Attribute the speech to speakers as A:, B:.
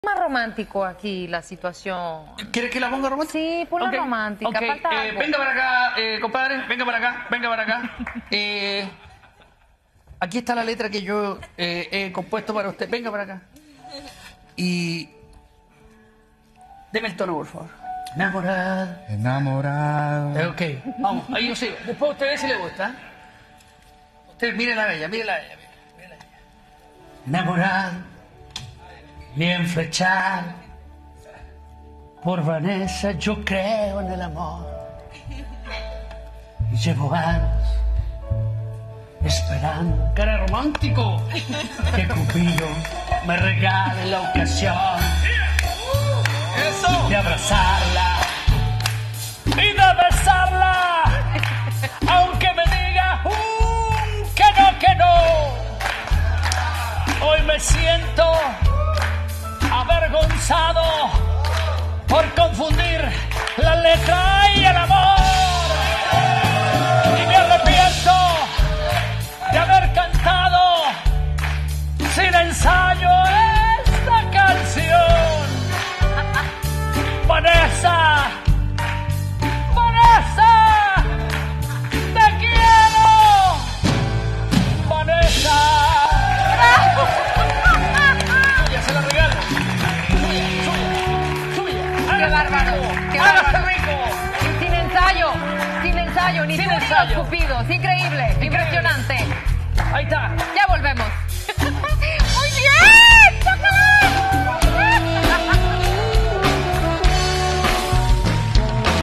A: Más romántico aquí la situación.
B: ¿Quieres que la ponga romántica?
A: Sí, ponla
B: Okay.
A: romántica.
B: Okay.
A: Falta algo.
B: Venga para acá, compadre, venga para acá, venga para acá. Aquí está la letra que yo he compuesto para usted. Venga para acá. Y... deme el tono, por favor. Enamorado.
C: Enamorado.
B: Ok, vamos, ahí yo sigo. Después usted ve si le gusta. Usted mire la bella, mire la bella. Mire la bella. Enamorado, bien flechado. Por Vanessa yo creo en el amor. Y llevo años esperando, cara romántico, que Cupido me regale la ocasión de abrazarla y de besarla, aunque me diga que no. Hoy me siento avergonzado por confundir la letra y el amor, y me arrepiento de haber cantado sin ensayo esta canción. Vanessa, Vanessa, te quiero, Vanessa. Suya, se la regalo. Suya.
A: ¡Qué bárbaro! ¡Qué
B: Hágase
A: bárbaro!
B: rico.
A: Sin ensayo, ni
B: Sin
A: tú ni
B: ensayo.
A: los Cupidos. Increíble, impresionante.
B: Ahí está.
A: Ya volvemos. ¡Muy bien!